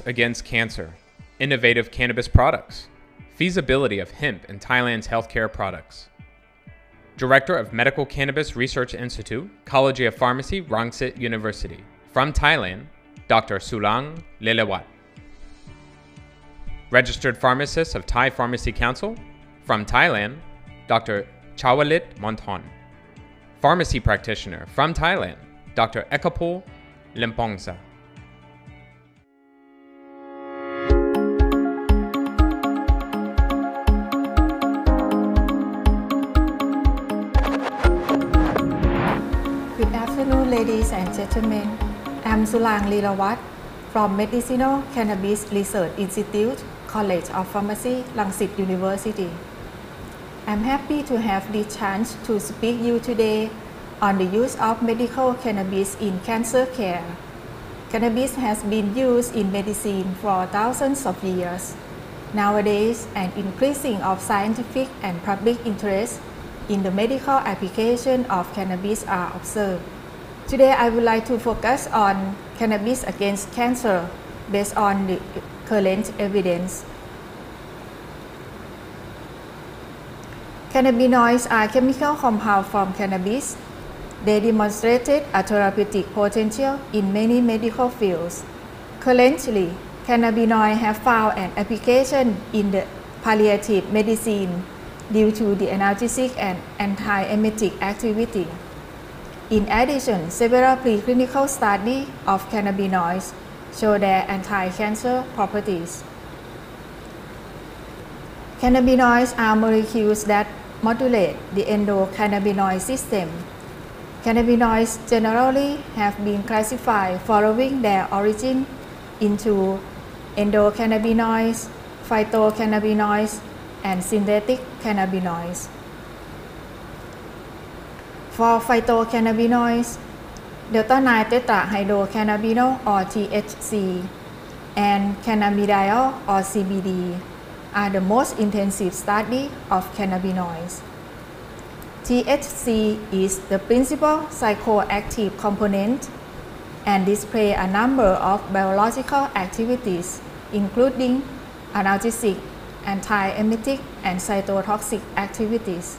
Cannabis against cancer. Innovative cannabis products. Feasibility of hemp in Thailand's healthcare products. Director of Medical Cannabis Research Institute, College of Pharmacy, Rangsit University. From Thailand, Dr. Sulang Lelewat. Registered Pharmacist of Thai Pharmacy Council. From Thailand, Dr. Chawalit Monthon. Pharmacy Practitioner. From Thailand, Dr. Ekapol Lempongsa. Good afternoon, ladies and gentlemen. I'm Sulang Lelewat from Medicinal Cannabis Research Institute, College of Pharmacy, Rangsit University. I'm happy to have the chance to speak you today on the use of medical cannabis in cancer care. Cannabis has been used in medicine for thousands of years. Nowadays, an increasing of scientific and public interest in the medical application of cannabis are observed. Today, I would like to focus on cannabis against cancer based on the current evidence. Cannabinoids are chemical compounds from cannabis. They demonstrated a therapeutic potential in many medical fields. Currently, cannabinoids have found an application in the palliative medicine due to the analgesic and anti-emetic activity. In addition, several preclinical studies of cannabinoids show their anti-cancer properties. Cannabinoids are molecules that modulate the endocannabinoid system. Cannabinoids generally have been classified following their origin into endocannabinoids, phytocannabinoids, and synthetic cannabinoids. For phytocannabinoids, delta-9 tetrahydrocannabinol or THC and cannabidiol or CBD are the most intensive study of cannabinoids. THC is the principal psychoactive component and displays a number of biological activities, including analgesic, anti-emetic, and cytotoxic activities.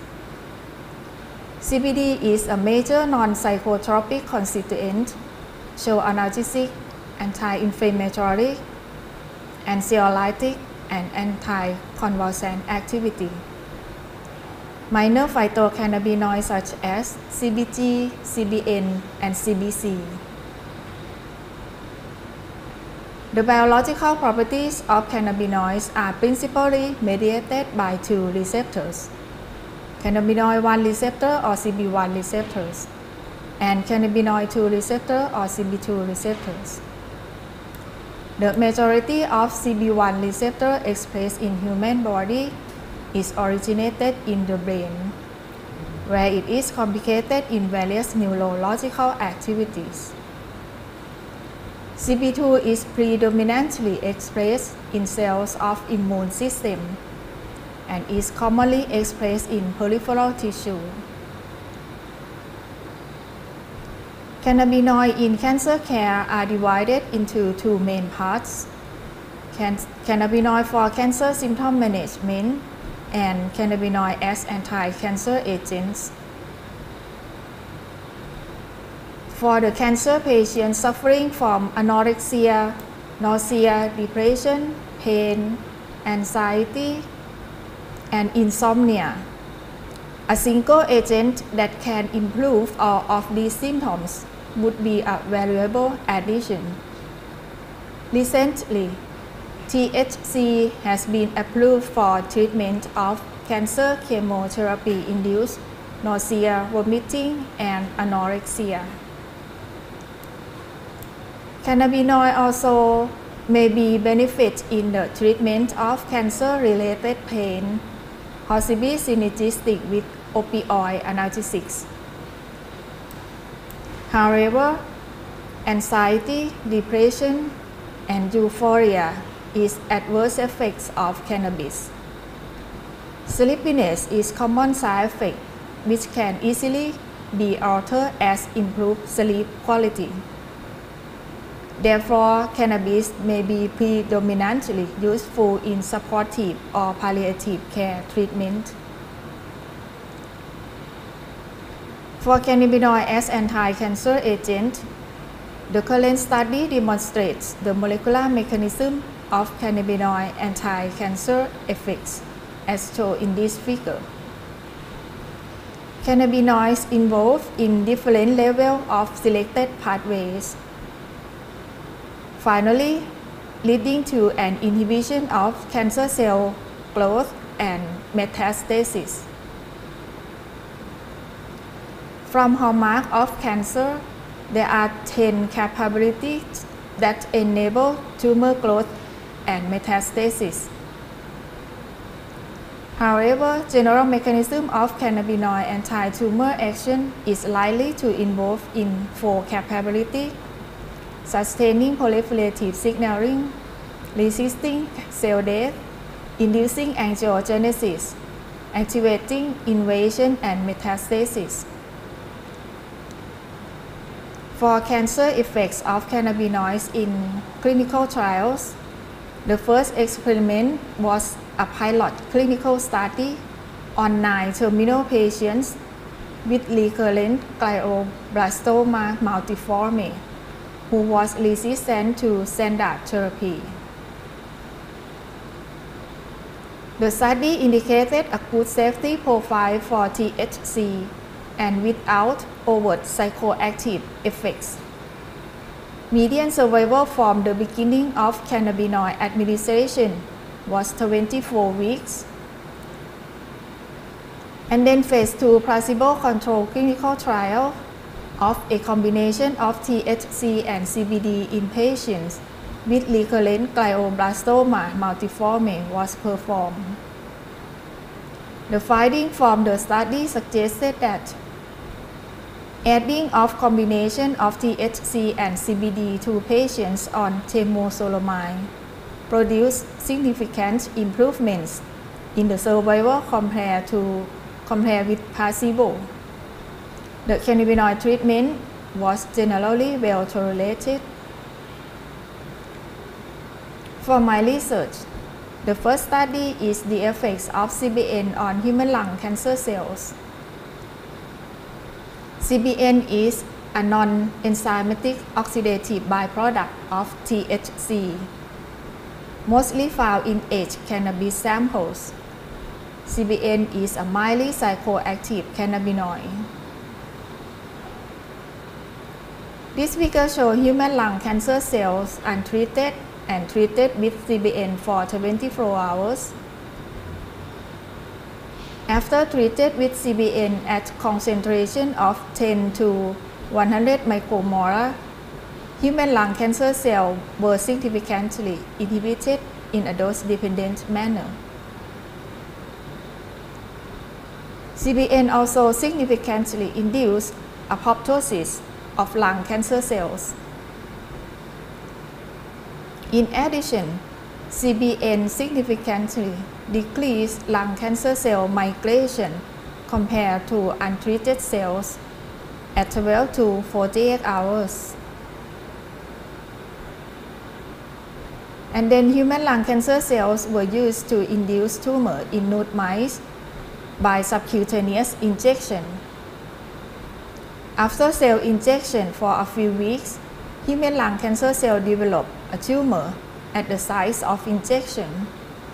CBD is a major non-psychotropic constituent, show analgesic, anti-inflammatory, anxiolytic, and anti-convulsant activity. Minor phytocannabinoids such as CBG, CBN, and CBC. The biological properties of cannabinoids are principally mediated by two receptors, cannabinoid 1 receptor or CB1 receptors, and cannabinoid 2 receptor or CB2 receptors. The majority of CB1 receptor expressed in human body is originated in the brain, where it is complicated in various neurological activities. CB2 is predominantly expressed in cells of immune system and is commonly expressed in peripheral tissue. Cannabinoids in cancer care are divided into two main parts, cannabinoid for cancer symptom management and cannabinoid as anti-cancer agents. For the cancer patient suffering from anorexia, nausea, depression, pain, anxiety, and insomnia, a single agent that can improve all of these symptoms would be a valuable addition. Recently, THC has been approved for treatment of cancer chemotherapy-induced nausea, vomiting, and anorexia. Cannabinoids also may be benefit in the treatment of cancer-related pain, possibly synergistic with opioid analgesics. However, anxiety, depression, and euphoria is adverse effects of cannabis. Sleepiness is common side effect which can easily be altered as improved sleep quality. Therefore, cannabis may be predominantly useful in supportive or palliative care treatment. For cannabinoid as anti-cancer agent, the current study demonstrates the molecular mechanism of cannabinoid anti-cancer effects, as shown in this figure. Cannabinoids involved in different levels of selected pathways, finally leading to an inhibition of cancer cell growth and metastasis. From hallmark of cancer, there are 10 capabilities that enable tumor growth and metastasis. However, general mechanism of cannabinoid anti-tumor action is likely to involve in 4 capabilities: sustaining proliferative signaling, resisting cell death, inducing angiogenesis, activating invasion and metastasis. For cancer effects of cannabinoids in clinical trials, the first experiment was a pilot clinical study on 9 terminal patients with recurrent glioblastoma multiforme who was resistant to standard therapy. The study indicated a good safety profile for THC and without overt psychoactive effects. Median survival from the beginning of cannabinoid administration was 24 weeks. And then phase 2 placebo-controlled clinical trial of a combination of THC and CBD in patients with recurrent glioblastoma multiforme was performed. The findings from the study suggested that adding of combination of THC and CBD to patients on temozolomide produced significant improvements in the survival compared with placebo. The cannabinoid treatment was generally well tolerated. For my research, the first study is the effects of CBN on human lung cancer cells. CBN is a non-enzymatic oxidative byproduct of THC, mostly found in aged cannabis samples. CBN is a mildly psychoactive cannabinoid. This figure shows human lung cancer cells untreated and treated with CBN for 24 hours. After treated with CBN at concentration of 10 to 100 micromolar, human lung cancer cells were significantly inhibited in a dose-dependent manner. CBN also significantly induced apoptosis of lung cancer cells. In addition, CBN significantly decreased lung cancer cell migration compared to untreated cells at 12 to 48 hours. And then human lung cancer cells were used to induce tumor in nude mice by subcutaneous injection. After cell injection for a few weeks, human lung cancer cell developed a tumor at the site of injection.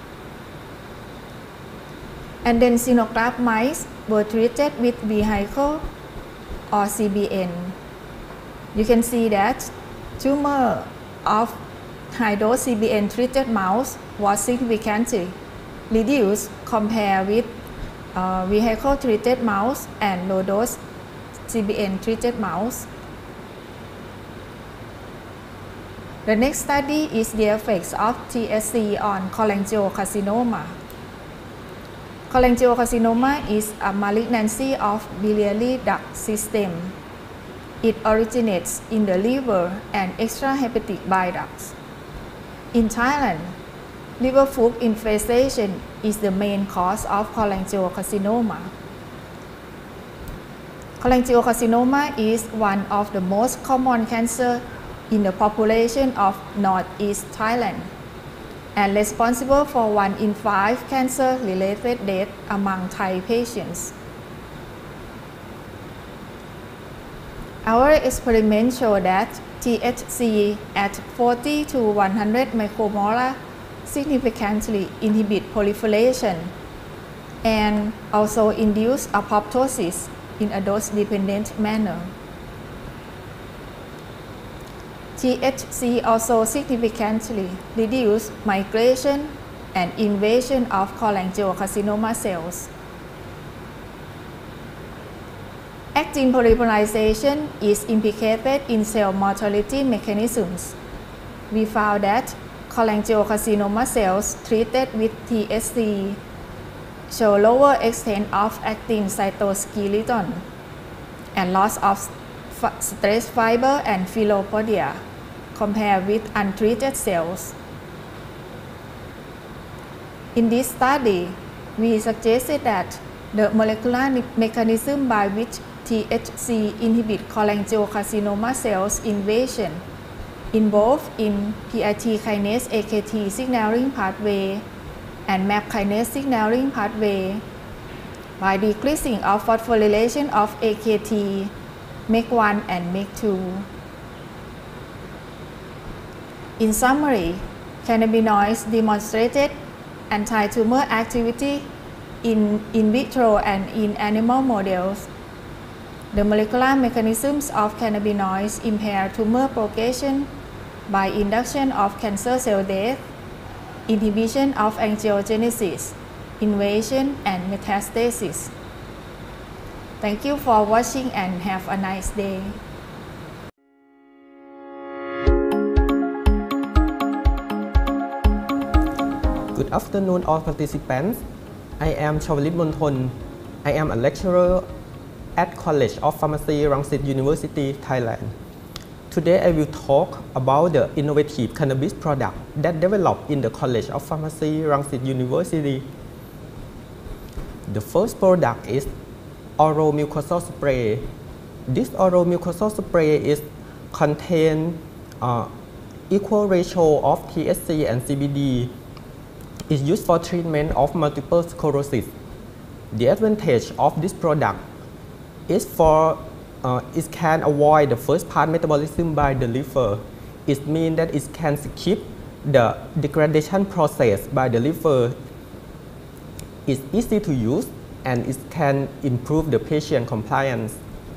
And then xenograft mice were treated with vehicle or CBN. You can see that tumor of high-dose CBN treated mouse was significantly reduced compared with vehicle treated mouse and low-dose CBN treated mouse. The next study is the effects of THC on cholangiocarcinoma. Cholangiocarcinoma is a malignancy of biliary duct system. It originates in the liver and extrahepatic bile ducts. In Thailand, liver fluke infestation is the main cause of cholangiocarcinoma. Cholangiocarcinoma is one of the most common cancer in the population of Northeast Thailand and responsible for 1 in 5 cancer-related deaths among Thai patients. Our experiments show that THC at 40 to 100 micromolar significantly inhibit proliferation and also induce apoptosis in a dose-dependent manner. THC also significantly reduce migration and invasion of cholangiocarcinoma cells. Actin polymerization is implicated in cell mortality mechanisms. We found that cholangiocarcinoma cells treated with THC show lower extent of actin cytoskeleton and loss of stress fiber and filopodia compared with untreated cells. In this study, we suggested that the molecular mechanism by which THC inhibit cholangiocarcinoma cells invasion involved in PIT kinase AKT signaling pathway and MAP kinase signaling pathway by decreasing of phosphorylation of AKT, MEK1 and MEK2. In summary, cannabinoids demonstrated anti-tumor activity in vitro and in animal models. The molecular mechanisms of cannabinoids impair tumor progression by induction of cancer cell death, inhibition of angiogenesis, invasion, and metastasis. Thank you for watching and have a nice day. Good afternoon, all participants. I am Chawlit Monthon. I am a lecturer at College of Pharmacy, Rangsit University, Thailand. Today I will talk about the innovative cannabis product that developed in the College of Pharmacy, Rangsit University. The first product is oral mucosal spray. This oral mucosal spray is contain equal ratio of THC and CBD. Is used for treatment of multiple sclerosis. The advantage of this product is it can avoid the first part metabolism by the liver. It means that it can skip the degradation process by the liver. It's easy to use and it can improve the patient compliance.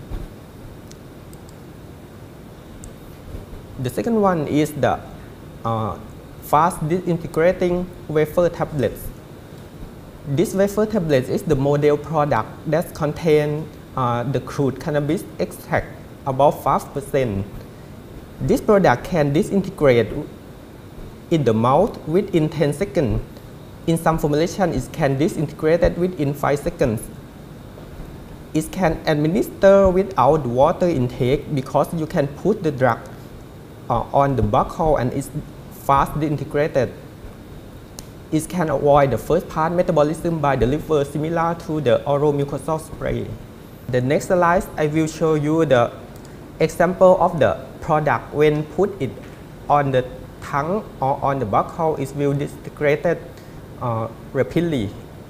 The second one is the fast disintegrating wafer tablets. This wafer tablet is the model product that contains the crude cannabis extract about 5%. This product can disintegrate in the mouth within 10 seconds. In some formulation, it can disintegrate within 5 seconds. It can administer without water intake because you can put the drug on the buccal and it's fast disintegrated. It can avoid the first part metabolism by the liver similar to the oral mucosal spray. The next slide, I will show you the example of the product when put it on the tongue or on the buccal, it will disintegrate rapidly.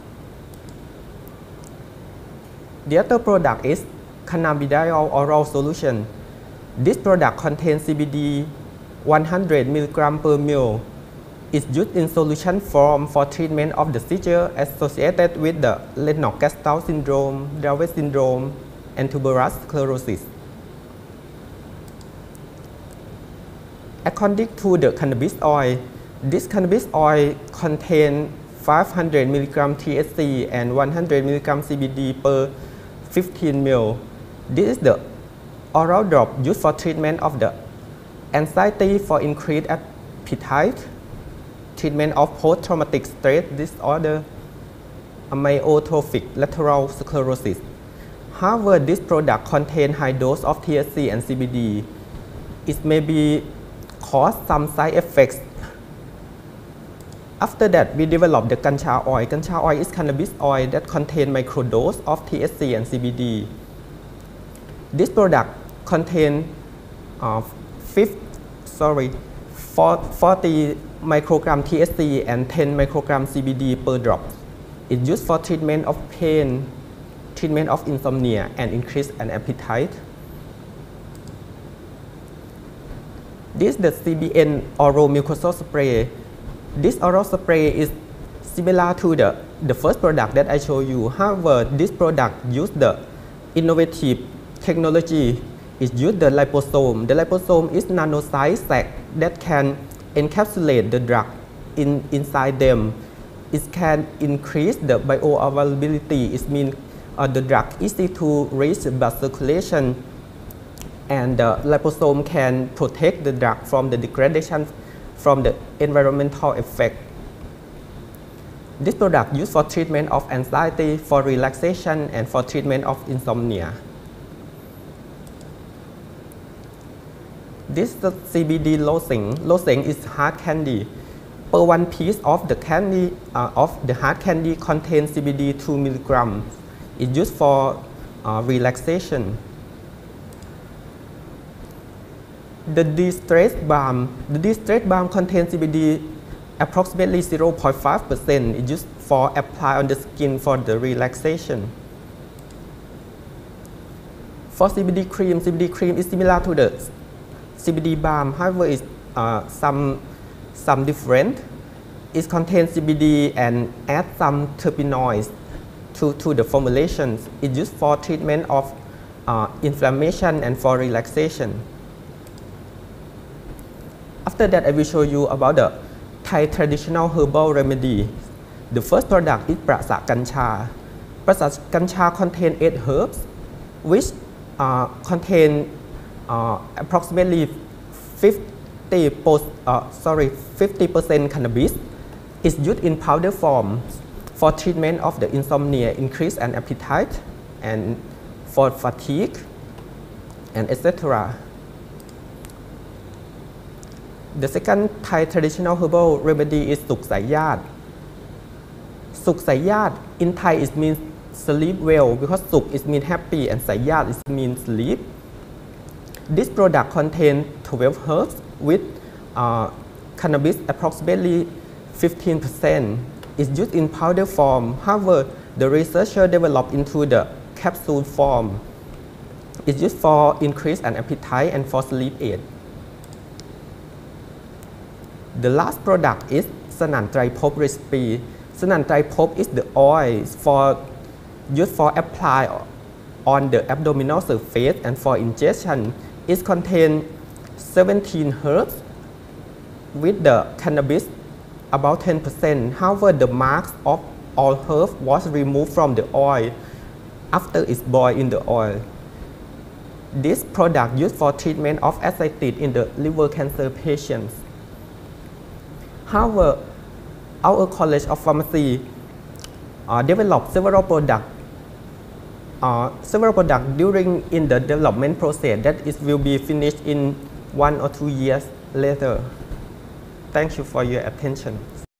The other product is cannabidiol oral solution. This product contains CBD 100 mg per ml. Is used in solution form for treatment of the seizure associated with the Lennox-Gastaut syndrome, Dravet syndrome, and tuberous sclerosis. According to the cannabis oil, this cannabis oil contains 500 mg THC and 100 mg CBD per 15 ml. This is the oral drop used for treatment of the anxiety for increased appetite, treatment of post-traumatic stress disorder, amyotrophic lateral sclerosis. However, this product contains high dose of THC and CBD. It may be cause some side effects. After that, we developed the Gancha oil. Gancha oil is cannabis oil that contains microdose of THC and CBD. This product contains 40 microgram THC and 10 microgram CBD per drop. It's used for treatment of pain, treatment of insomnia, and increase an appetite. This is the CBN oral mucosal spray. This oral spray is similar to the first product that I showed you. However, this product uses the innovative technology. It uses the liposome. The liposome is nano-sized sac that can encapsulate the drug inside them. It can increase the bioavailability. It means the drug is easy to reach blood circulation, and the liposome can protect the drug from the degradation from the environmental effect. This product used for treatment of anxiety, for relaxation, and for treatment of insomnia. This is the CBD lozenge. Lozenge is hard candy. Per one piece of the candy of the hard candy contains CBD 2 mg. It's used for relaxation. The distress balm. The distress balm contains CBD approximately 0.5%. It's used for apply on the skin for the relaxation. For CBD cream is similar to the CBD balm. However, it's some different. It contains CBD and add some terpenoids to the formulations. It's used for treatment of inflammation and for relaxation. After that, I will show you about the Thai traditional herbal remedy. The first product is Prasa Gancha. Prasa Gancha contains 8 herbs, which contain approximately 50% cannabis. Is used in powder form for treatment of the insomnia, increase an appetite, and for fatigue, and etc. The second Thai traditional herbal remedy is Suk Sayat. Suk Sayat in Thai it means sleep well, because Suk it means happy and Sayat it means sleep. This product contains 12 herbs with cannabis approximately 15%. It's used in powder form. However, the researcher developed into the capsule form. It's used for increase an appetite and for sleep aid. The last product is Sanan Traipop recipe. Sanan Traipop is the oil used for apply on the abdominal surface and for ingestion. It contains 17 herbs with the cannabis about 10%. However, the marks of all herbs was removed from the oil after it's boiled in the oil. This product used for treatment of ascites in the liver cancer patients. However, our College of Pharmacy developed several products during in the development process that it will be finished in 1 or 2 years later. Thank you for your attention.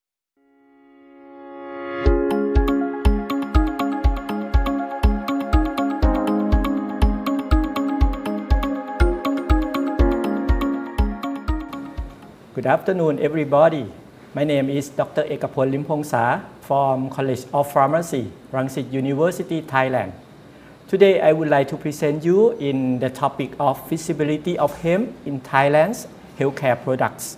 Good afternoon, everybody. My name is Dr. Ekapol Limpongsa from College of Pharmacy, Rangsit University, Thailand. Today, I would like to present you in the topic of feasibility of hemp in Thailand's healthcare products.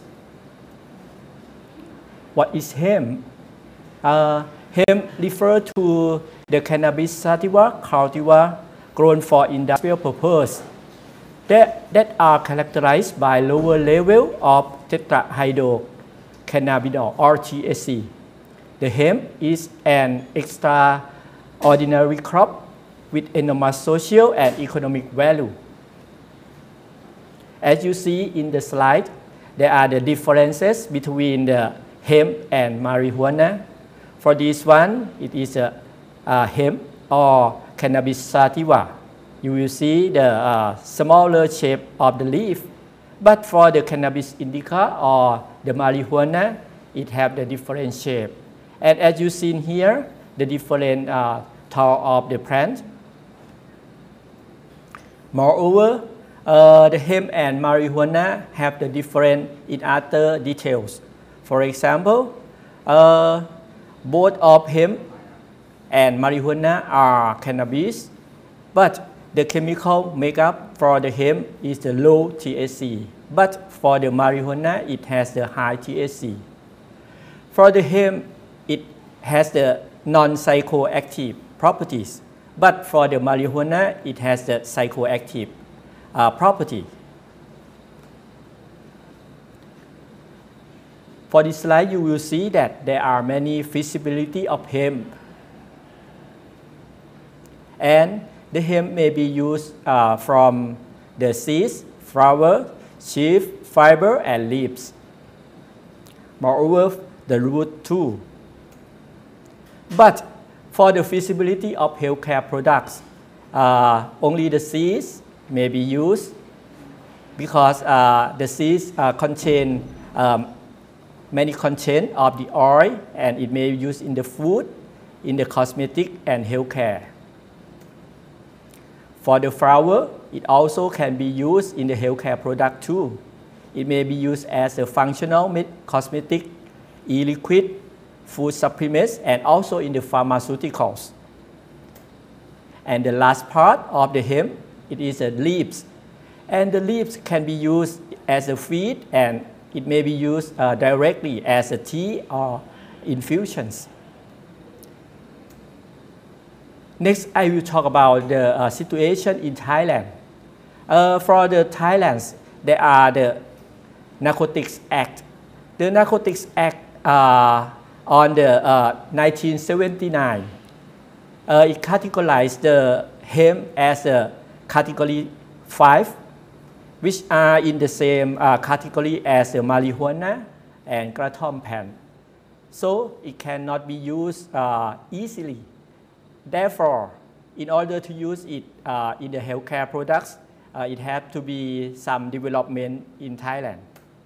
What is hemp? Hemp refers to the cannabis sativa cultivar grown for industrial purpose that are characterized by lower level of tetrahydrocannabinol or THC. The hemp is an extraordinary crop with enormous social and economic value. As you see in the slide, there are the differences between the hemp and marijuana. For this one, it is a hemp or cannabis sativa. You will see the smaller shape of the leaf. But for the cannabis indica or the marijuana, it have the different shape. And as you see here, the different tall of the plant. Moreover, The hemp and marijuana have the different in other details. For example, both of hemp and marijuana are cannabis, but the chemical makeup for the hemp is the low THC, but for the marijuana it has the high THC. For the hemp, it has the non-psychoactive properties, but for the marijuana it has the psychoactive property. For this slide, you will see that there are many feasibility of hemp, and the hemp may be used from the seeds, flower, sheath, fiber, and leaves. Moreover, the root too. But for the feasibility of healthcare products, only the seeds may be used because the seeds contain many content of the oil, and it may be used in the food, in the cosmetic and healthcare. For the flower, it also can be used in the healthcare product too. It may be used as a functional cosmetic, e-liquid, food supplements, and also in the pharmaceuticals. And the last part of the hemp, it is the leaves. And the leaves can be used as a feed, and it may be used directly as a tea or infusions. Next, I will talk about the situation in Thailand. For the Thailand, there are the Narcotics Act. The Narcotics Act on the 1979, it categorized the hemp as a category 5, which are in the same category as the marijuana and kratom pen. So it cannot be used easily. Therefore, in order to use it in the healthcare products, it has to be some development in Thailand.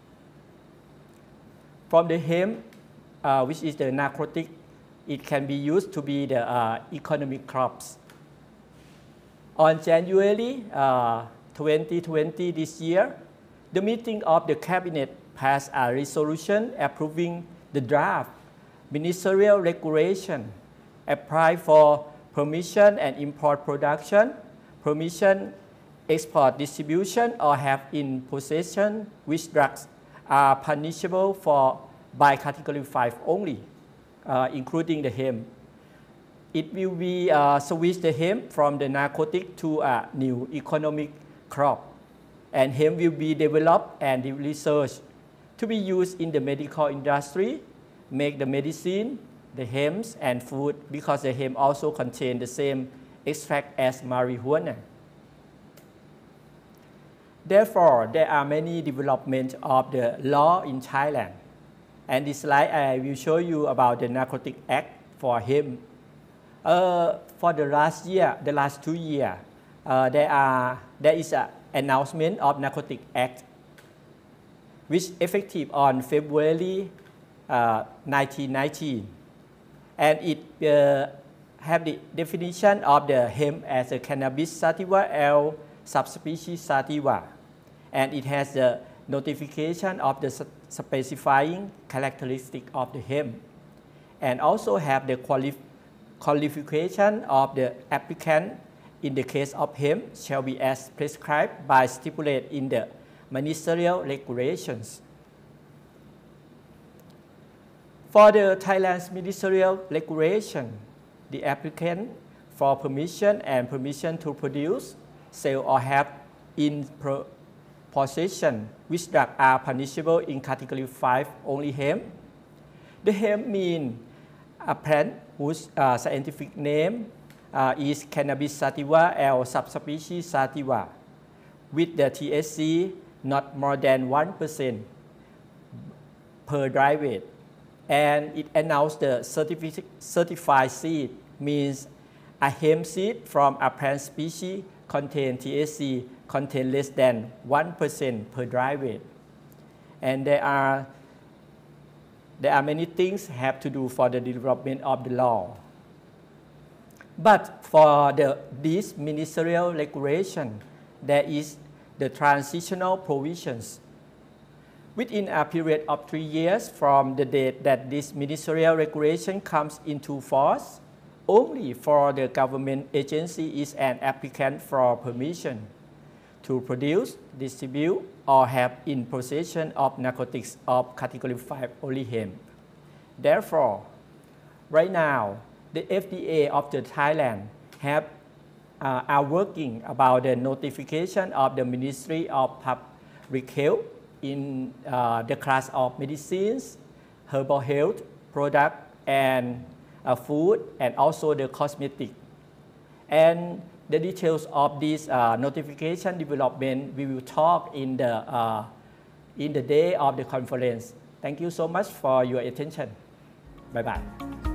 From the hemp, which is the narcotic, it can be used to be the economic crops. On January 2020 this year, the meeting of the cabinet passed a resolution approving the draft ministerial regulation apply for permission and import production, permission export distribution, or have in possession which drugs are punishable by category 5 only, including the hemp. It will be switch the hemp from the narcotic to a new economic crop, and hemp will be developed and researched to be used in the medical industry, make the medicine, the hemp and food, because the hemp also contains the same extract as marijuana. Therefore, there are many developments of the law in Thailand. And this slide I will show you about the Narcotic Act for hemp. For the last 2 years, there is an announcement of Narcotic Act, which effective on February 1919. And it have the definition of the hemp as a cannabis sativa L subspecies sativa. And it has the notification of the specifying characteristic of the hemp. And also have the qualification of the applicant in the case of hemp shall be as prescribed by stipulated in the ministerial regulations. For the Thailand's ministerial regulation, the applicant for permission and permission to produce, sell, or have in possession which drugs are punishable in category 5 only hemp. The hemp means a plant whose scientific name is Cannabis sativa L subspecies sativa, with the THC not more than 1% per dry weight. And it announced the certified seed means a hemp seed from a plant species contain THC contain less than 1% per dry weight. And there are many things have to do for the development of the law. But for this ministerial regulation, there is the transitional provisions. Within a period of 3 years from the date that this ministerial regulation comes into force, only for the government agency is an applicant for permission to produce, distribute, or have in possession of narcotics of Category 5 only hemp. Therefore, right now, the FDA of the Thailand are working about the notification of the Ministry of Public Health in the class of medicines, herbal health product, and food, and also the cosmetic. And the details of this notification development we will talk in the day of the conference. Thank you so much for your attention. Bye bye.